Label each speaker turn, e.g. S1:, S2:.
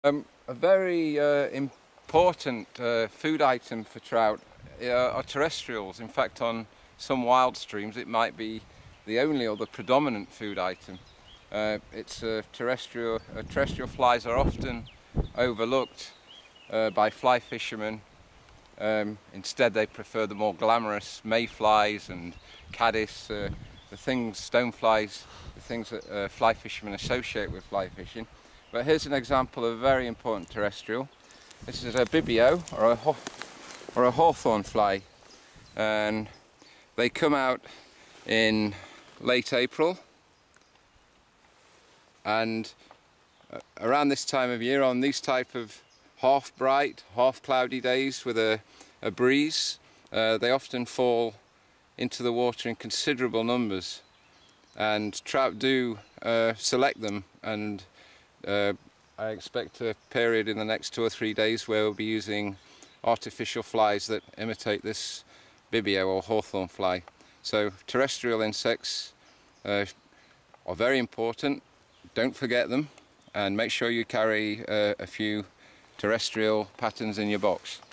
S1: A very important food item for trout are terrestrials. In fact, on some wild streams it might be the only or the predominant food item. Terrestrial flies are often overlooked by fly fishermen. Instead they prefer the more glamorous mayflies and caddis, the stoneflies, the things that fly fishermen associate with fly fishing. But here's an example of a very important terrestrial. This is a bibio, or a hawthorn fly, and they come out in late April, and around this time of year, on these type of half bright, half cloudy days with a breeze, they often fall into the water in considerable numbers, and trout do select them. And I expect a period in the next 2 or 3 days where we'll be using artificial flies that imitate this bibio or hawthorn fly. So terrestrial insects are very important. Don't forget them, and make sure you carry a few terrestrial patterns in your box.